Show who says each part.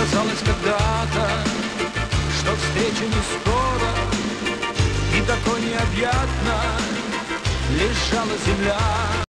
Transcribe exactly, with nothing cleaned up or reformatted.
Speaker 1: Казалось когда-то, что встреча не скоро, и такой необъятно лежала земля.